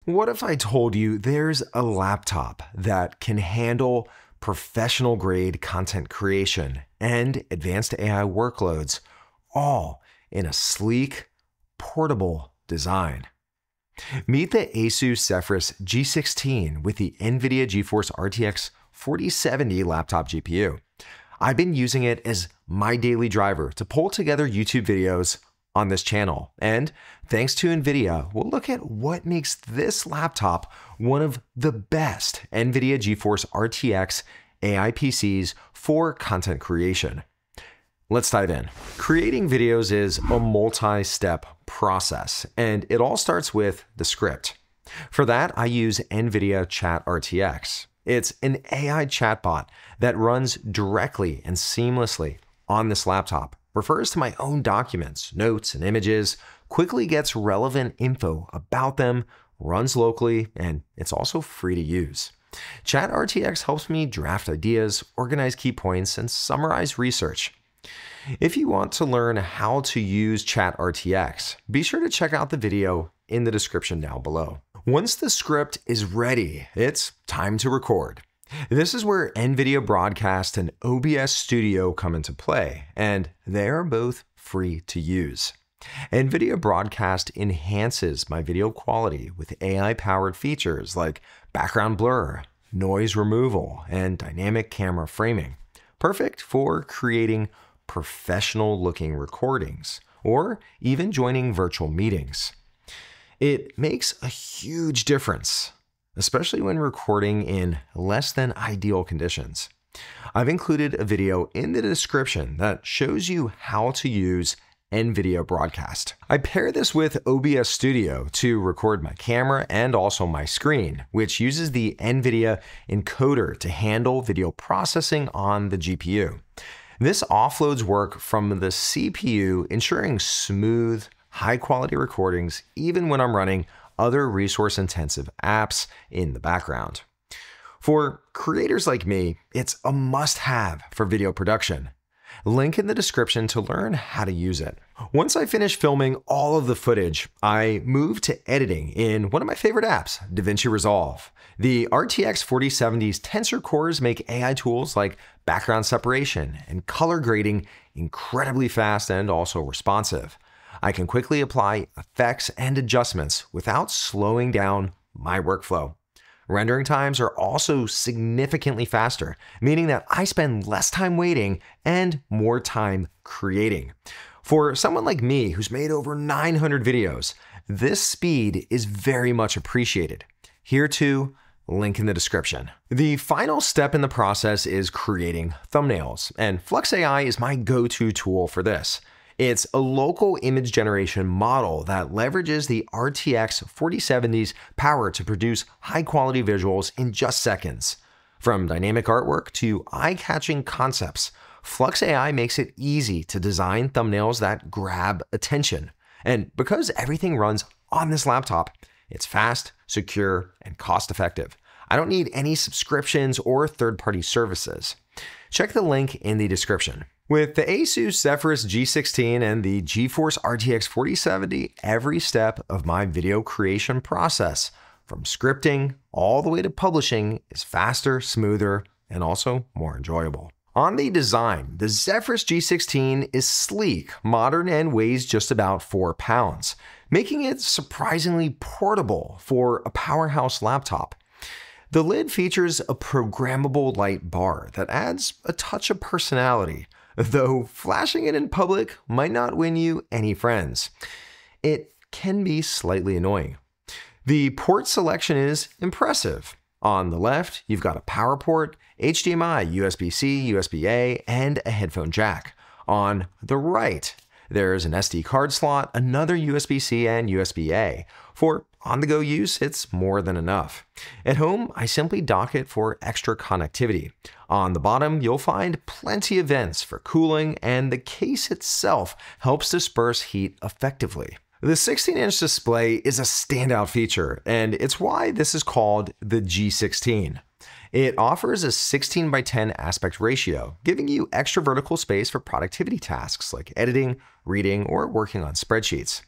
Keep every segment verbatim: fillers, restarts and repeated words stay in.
What if I told you there's a laptop that can handle professional grade content creation and advanced A I workloads, all in a sleek, portable design? Meet the Asus Zephyrus G sixteen with the NVIDIA GeForce R T X forty seventy laptop G P U. I've been using it as my daily driver to pull together YouTube videos on this channel, and thanks to NVIDIA, we'll look at what makes this laptop one of the best NVIDIA GeForce R T X A I P Cs for content creation. Let's dive in. Creating videos is a multi-step process, and it all starts with the script. For that, I use NVIDIA ChatRTX. It's an A I chatbot that runs directly and seamlessly on this laptop, refers to my own documents, notes, and images, quickly gets relevant info about them, runs locally, and it's also free to use. ChatRTX helps me draft ideas, organize key points, and summarize research. If you want to learn how to use ChatRTX, be sure to check out the video in the description down below. Once the script is ready, it's time to record. This is where NVIDIA Broadcast and O B S Studio come into play, and they're both free to use. NVIDIA Broadcast enhances my video quality with A I-powered features like background blur, noise removal, and dynamic camera framing, perfect for creating professional-looking recordings or even joining virtual meetings. It makes a huge difference, especially when recording in less than ideal conditions. I've included a video in the description that shows you how to use NVIDIA Broadcast. I pair this with O B S Studio to record my camera and also my screen, which uses the NVIDIA encoder to handle video processing on the G P U. This offloads work from the C P U, ensuring smooth, high-quality recordings even when I'm running other resource-intensive apps in the background. For creators like me, it's a must-have for video production. Link in the description to learn how to use it. Once I finish filming all of the footage, I move to editing in one of my favorite apps, DaVinci Resolve. The R T X forty seventy's tensor cores make A I tools like background separation and color grading incredibly fast and also responsive. I can quickly apply effects and adjustments without slowing down my workflow. Rendering times are also significantly faster, meaning that I spend less time waiting and more time creating. For someone like me who's made over nine hundred videos, this speed is very much appreciated. Here too, link in the description. The final step in the process is creating thumbnails, and Flux A I is my go-to tool for this. It's a local image generation model that leverages the R T X forty seventy's power to produce high-quality visuals in just seconds. From dynamic artwork to eye-catching concepts, Flux A I makes it easy to design thumbnails that grab attention. And because everything runs on this laptop, it's fast, secure, and cost-effective. I don't need any subscriptions or third-party services. Check the link in the description. With the Asus Zephyrus G sixteen and the GeForce R T X forty seventy, every step of my video creation process, from scripting all the way to publishing, is faster, smoother, and also more enjoyable. On the design, the Zephyrus G sixteen is sleek, modern, and weighs just about four pounds, making it surprisingly portable for a powerhouse laptop. The lid features a programmable light bar that adds a touch of personality, though flashing it in public might not win you any friends. It can be slightly annoying. The port selection is impressive. On the left, you've got a power port, H D M I, U S B C, U S B A, and a headphone jack. On the right, there's an S D card slot, another U S B C, and U S B A. For on-the-go use, it's more than enough. At home, I simply dock it for extra connectivity. On the bottom, you'll find plenty of vents for cooling, and the case itself helps disperse heat effectively. The sixteen inch display is a standout feature, and it's why this is called the G sixteen. It offers a sixteen by ten aspect ratio, giving you extra vertical space for productivity tasks like editing, reading, or working on spreadsheets.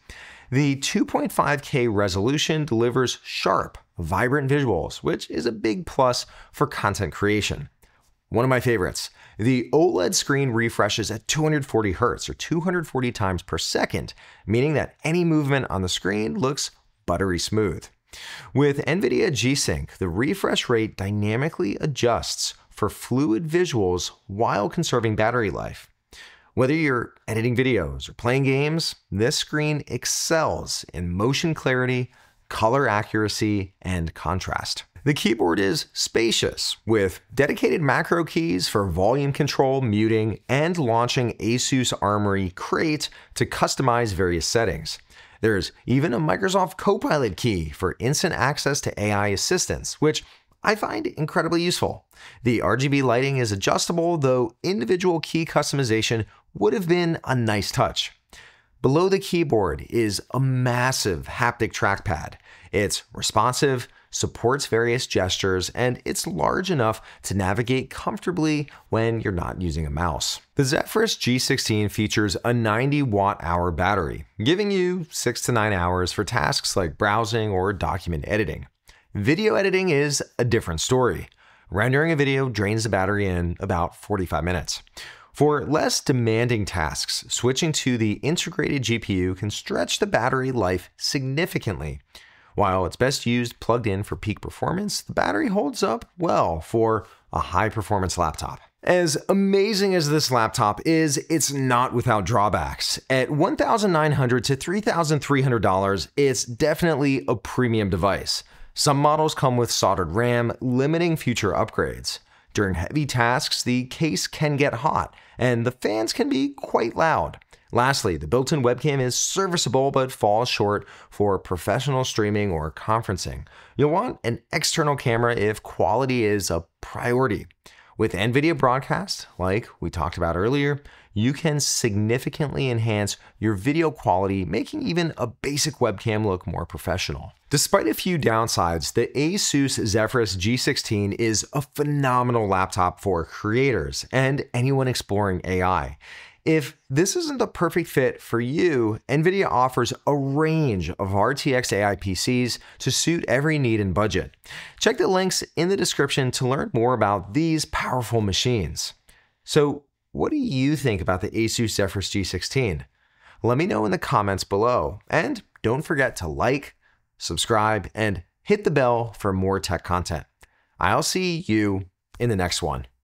The two point five K resolution delivers sharp, vibrant visuals, which is a big plus for content creation. One of my favorites, the OLED screen refreshes at two hundred forty hertz or two hundred forty times per second, meaning that any movement on the screen looks buttery smooth. With NVIDIA G-Sync, the refresh rate dynamically adjusts for fluid visuals while conserving battery life. Whether you're editing videos or playing games, this screen excels in motion clarity, color accuracy, and contrast. The keyboard is spacious, with dedicated macro keys for volume control, muting, and launching Asus Armory Crate to customize various settings. There's even a Microsoft Copilot key for instant access to A I assistance, which I find incredibly useful. The R G B lighting is adjustable, though individual key customization would have been a nice touch. Below the keyboard is a massive haptic trackpad. It's responsive, supports various gestures, and it's large enough to navigate comfortably when you're not using a mouse. The Zephyrus G sixteen features a ninety watt hour battery, giving you six to nine hours for tasks like browsing or document editing. Video editing is a different story. Rendering a video drains the battery in about forty-five minutes. For less demanding tasks, switching to the integrated G P U can stretch the battery life significantly. While it's best used plugged in for peak performance, the battery holds up well for a high-performance laptop. As amazing as this laptop is, it's not without drawbacks. At one thousand nine hundred dollars to three thousand three hundred dollars, it's definitely a premium device. Some models come with soldered RAM, limiting future upgrades. During heavy tasks, the case can get hot, and the fans can be quite loud. Lastly, the built-in webcam is serviceable but falls short for professional streaming or conferencing. You'll want an external camera if quality is a priority. With NVIDIA Broadcast, like we talked about earlier, you can significantly enhance your video quality, making even a basic webcam look more professional. Despite a few downsides, the Asus Zephyrus G sixteen is a phenomenal laptop for creators and anyone exploring A I. If this isn't the perfect fit for you, NVIDIA offers a range of R T X A I P Cs to suit every need and budget. Check the links in the description to learn more about these powerful machines. So, what do you think about the Asus Zephyrus G sixteen? Let me know in the comments below, and don't forget to like, subscribe, and hit the bell for more tech content. I'll see you in the next one.